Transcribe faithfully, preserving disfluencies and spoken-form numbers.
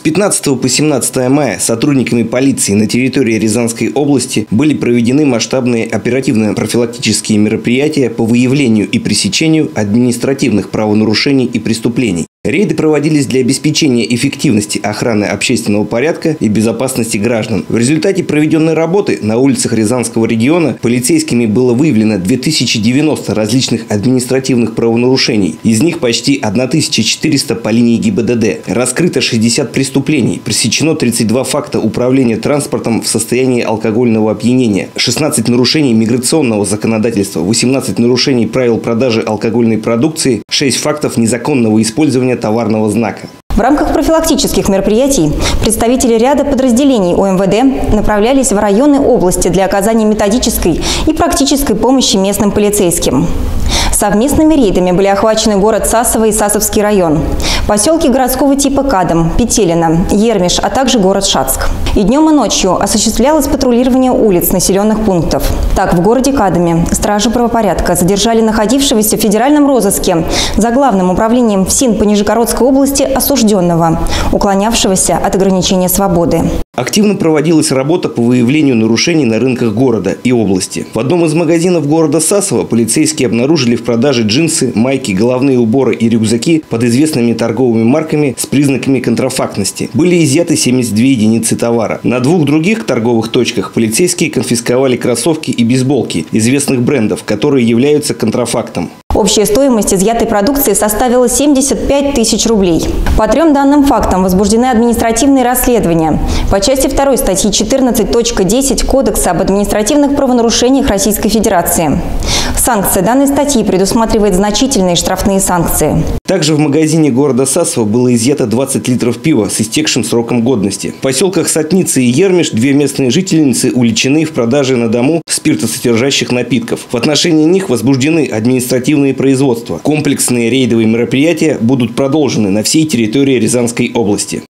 пятнадцатого по семнадцатое мая сотрудниками полиции на территории Рязанской области были проведены масштабные оперативно-профилактические мероприятия по выявлению и пресечению административных правонарушений и преступлений. Рейды проводились для обеспечения эффективности охраны общественного порядка и безопасности граждан. В результате проведенной работы на улицах Рязанского региона полицейскими было выявлено две тысячи девяносто различных административных правонарушений. Из них почти тысяча четыреста по линии ГИБДД. Раскрыто шестьдесят преступлений. Пресечено тридцать два факта управления транспортом в состоянии алкогольного опьянения. шестнадцать нарушений миграционного законодательства. восемнадцать нарушений правил продажи алкогольной продукции. шесть фактов незаконного использования товарного знака. В рамках профилактических мероприятий представители ряда подразделений ОМВД направлялись в районы области для оказания методической и практической помощи местным полицейским. Совместными рейдами были охвачены город Сасово и Сасовский район, поселки городского типа Кадом, Петелино, Ермиш, а также город Шацк. И днем, и ночью осуществлялось патрулирование улиц населенных пунктов. Так, в городе Кадоме стражи правопорядка задержали находившегося в федеральном розыске за главным управлением ФСИН по Нижегородской области осужденного, уклонявшегося от ограничения свободы. Активно проводилась работа по выявлению нарушений на рынках города и области. В одном из магазинов города Сасово полицейские обнаружили в продаже джинсы, майки, головные уборы и рюкзаки под известными торговыми марками с признаками контрафактности. Были изъяты семьдесят две единицы товара. На двух других торговых точках полицейские конфисковали кроссовки и бейсболки известных брендов, которые являются контрафактом. Общая стоимость изъятой продукции составила семьдесят пять тысяч рублей. По трем данным фактам возбуждены административные расследования по части второй статьи четырнадцать точка десять Кодекса об административных правонарушениях Российской Федерации. Санкция данной статьи предусматривает значительные штрафные санкции. Также в магазине города Сасово было изъято двадцать литров пива с истекшим сроком годности. В поселках Сатница и Ермиш две местные жительницы уличены в продаже на дому спиртосодержащих напитков. В отношении них возбуждены административные производства. Комплексные рейдовые мероприятия будут продолжены на всей территории Рязанской области.